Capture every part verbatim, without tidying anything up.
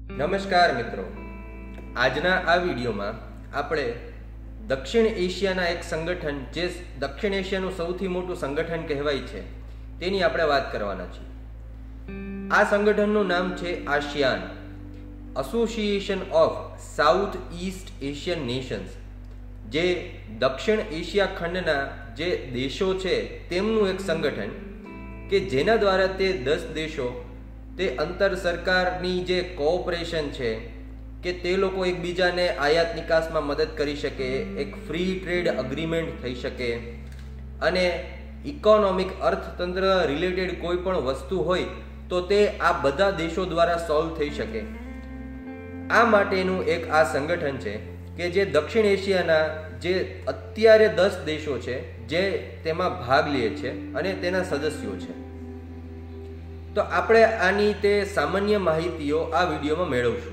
નમસ્કાર મિત્રો, આજના આ વિડીયોમાં આપણે દક્ષિણ એશિયાના એક સંગઠન જે દક્ષિણ એશિયાનું સૌથી મોટું સંગઠન કહેવાય છે તેની આપણે વાત કરવાના છીએ. આ સંગઠનનું નામ છે ASEAN, association of South East Asian nations, જે દક્ષિણ એશિયા ખંડના જે દેશો છે તેમનું એક સંગઠન કે જેના દ્વારા તે દસ દેશો તે અંતર સરકારની જે કોઓપરેશન છે કે તે લોકો એકબીજાને આયાત નિકાસમાં મદદ કરી શકે, એક ફ્રી ટ્રેડ અગ્રીમેન્ટ થઈ શકે અને ઇકોનોમિક અર્થતંત્ર રિલેટેડ કોઈ પણ વસ્તુ હોય તો તે આ બધા દેશો દ્વારા સોલ્વ થઈ શકે. આ માટેનું એક આ સંગઠન છે કે જે દક્ષિણ એશિયાના જે અત્યારે દસ દેશો છે જે તેમાં ભાગ લે છે અને તેના સદસ્યો છે. તો આપણે આની તે સામાન્ય માહિતીઓ આ વિડીયોમાં મેળવશું.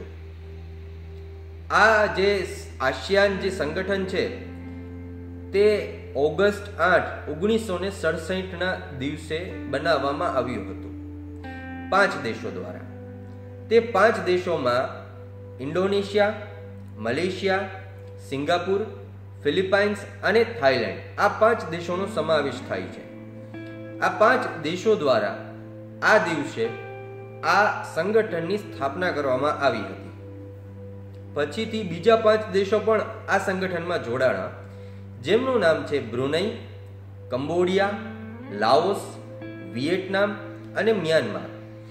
આ જે આસિયાન જે સંગઠન છે તે ઓગસ્ટ આઠ ઓગણીસો ને સડસઠના દિવસે બનાવવામાં આવ્યું હતું પાંચ દેશો દ્વારા. તે પાંચ દેશોમાં ઇન્ડોનેશિયા, મલેશિયા, સિંગાપુર, ફિલિપાઇન્સ અને થાઈલેન્ડ આ પાંચ દેશોનો સમાવેશ થાય છે. આ પાંચ દેશો દ્વારા આ દિવસે આ સંગઠનની સ્થાપના કરવામાં આવી હતી. પછીથી બીજા પાંચ દેશો પણ આ સંગઠનમાં જોડાણા, જેમનું નામ છે બ્રુનેઈ, કંબોડિયા, લાઓસ, વિયેટનામ અને મ્યાનમાર.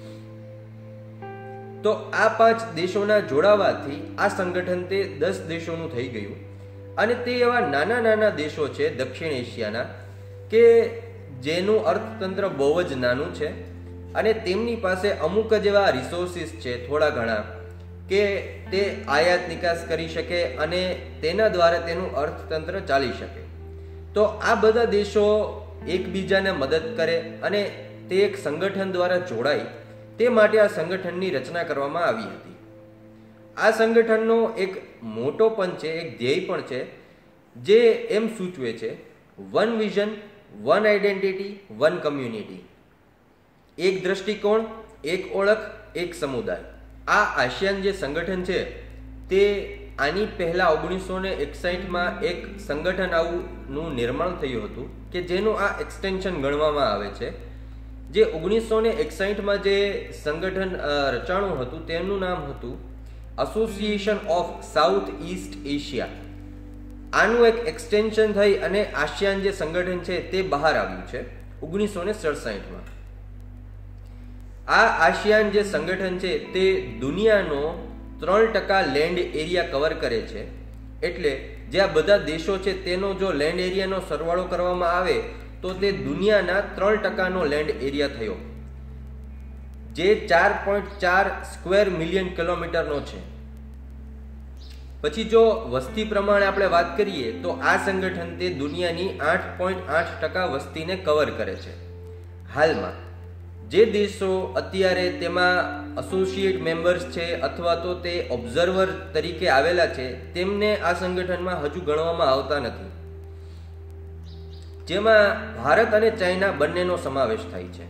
તો આ પાંચ દેશોના જોડાવાથી આ સંગઠન તે દસ દેશોનું થઈ ગયું અને તે એવા નાના નાના દેશો છે દક્ષિણ એશિયાના કે જેનું અર્થતંત્ર બહુ જ નાનું છે અને તેમની પાસે અમુક જ એવા રિસોર્સિસ છે થોડા ઘણા કે તે આયાત નિકાસ કરી શકે અને તેના દ્વારા તેનું અર્થતંત્ર ચાલી શકે. તો આ બધા દેશો એકબીજાને મદદ કરે અને તે એક સંગઠન દ્વારા જોડાય તે માટે આ સંગઠનની રચના કરવામાં આવી હતી. આ સંગઠનનો એક મોટો પણ છે, એક ધ્યેય પણ છે જે એમ સૂચવે છે one vision, one identity, one community, એક દ્રષ્ટિકોણ, એક ઓળખ, એક સમુદાય. આ આસિયાન જે સંગઠન છે તે આની પહેલા ઓગણીસો ને એકસાઠમાં એક સંગઠન આવુંનું નિર્માણ થયું હતું કે જેનું આ એક્સટેન્શન ગણવામાં આવે છે. જે ઓગણીસો ને એકસાઠમાં જે સંગઠન રચાણું હતું તેનું નામ હતું association of South East Asia. આનું એક એક્સટેન્શન થઈ અને આસિયાન જે સંગઠન છે તે બહાર આવ્યું છે ઓગણીસો ને સડસઠમાં. આ આસિયાન જે સંગઠન છે તે દુનિયાનો ત્રણ ટકા લેન્ડ એરિયા કવર કરે છે. એટલે જે આ બધા દેશો છે તેનો જો લેન્ડ એરિયાનો સરવાળો કરવામાં આવે તો તે દુનિયાના ત્રણ ટકાનો લેન્ડ એરિયા થયો, જે ચાર પોઈન્ટ ચાર સ્ક્વેર મિલિયન કિલોમીટરનો છે. પછી જો વસ્તી પ્રમાણે આપણે વાત કરીએ તો આ સંગઠન તે દુનિયાની આઠ પોઈન્ટ આઠ ટકા વસ્તીને કવર કરે છે. હાલમાં જે દેશો અત્યારે તેમાં એસોસિએટ મેમ્બર્સ છે અથવા તો તે ઓબ્ઝર્વર તરીકે આવેલા છે તેમને આ સંગઠનમાં હજુ ગણવામાં આવતા નથી, જેમાં ભારત અને ચાઇના બંનેનો સમાવેશ થાય છે.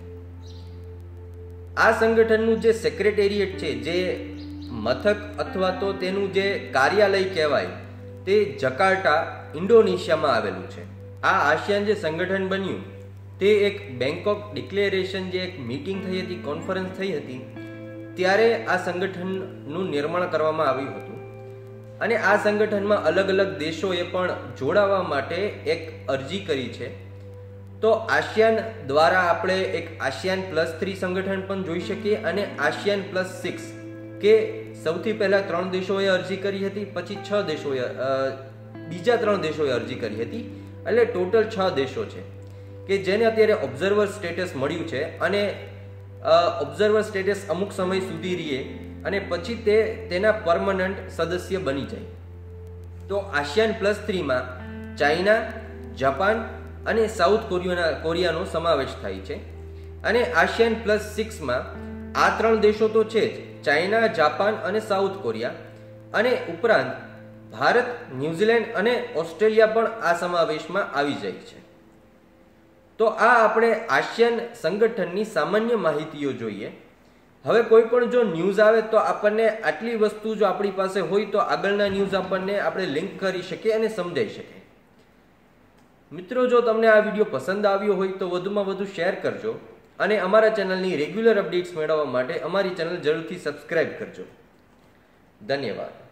આ સંગઠનનું જે સેક્રેટેરિયેટ છે, જે મથક અથવા તો તેનું જે કાર્યાલય કહેવાય તે જકાર્ટા ઇન્ડોનેશિયામાં આવેલું છે. આ આસિયાન જે સંગઠન બન્યું તે એક બેંકોક ડિક્લેરેશન જે એક મીટિંગ થઈ હતી, કોન્ફરન્સ થઈ હતી, ત્યારે આ સંગઠનનું નિર્માણ કરવામાં આવ્યું હતું અને આ સંગઠનમાં અલગ અલગ દેશોએ પણ જોડાવા માટે એક અરજી કરી છે. તો આસિયાન દ્વારા આપણે એક આસિયાન પ્લસ થ્રી સંગઠન પણ જોઈ શકીએ અને આસિયાન પ્લસ સિક્સ કે સૌથી પહેલા ત્રણ દેશોએ અરજી કરી હતી, પછી છ દેશોએ બીજા ત્રણ દેશોએ અરજી કરી હતી, એટલે ટોટલ છ દેશો છે કે જેને અત્યારે ઓબ્ઝર્વર સ્ટેટસ મળ્યું છે અને ઓબ્ઝર્વર સ્ટેટસ અમુક સમય સુધી રહે અને પછી તે તેના પરમનન્ટ સદસ્ય બની જાય. તો આસિયાન પ્લસ થ્રીમાં ચાઇના, જાપાન અને સાઉથ કોરિયાના કોરિયાનો સમાવેશ થાય છે અને આસિયાન પ્લસ સિક્સમાં આ ત્રણ દેશો તો છે જ, ચાઇના, જાપાન અને સાઉથ કોરિયા, અને ઉપરાંત ભારત, ન્યુઝીલેન્ડ અને ઓસ્ટ્રેલિયા પણ આ સમાવેશમાં આવી જાય છે. તો આ આપણે આસિયાન સંગઠનની સામાન્ય માહિતીઓ જોઈએ. હવે કોઈ પણ જો ન્યૂઝ આવે તો આપણને આટલી વસ્તુ જો આપણી પાસે હોય તો આગળના ન્યૂઝ આપણને આપણે લિંક કરી શકીએ અને સમજાઈ શકીએ. મિત્રો, જો તમને આ વિડીયો પસંદ આવ્યો હોય તો વધુમાં વધુ શેર કરજો અને અમારા ચેનલની રેગ્યુલર અપડેટ્સ મેળવવા માટે અમારી ચેનલ જરૂરથી સબસ્ક્રાઇબ કરજો. ધન્યવાદ.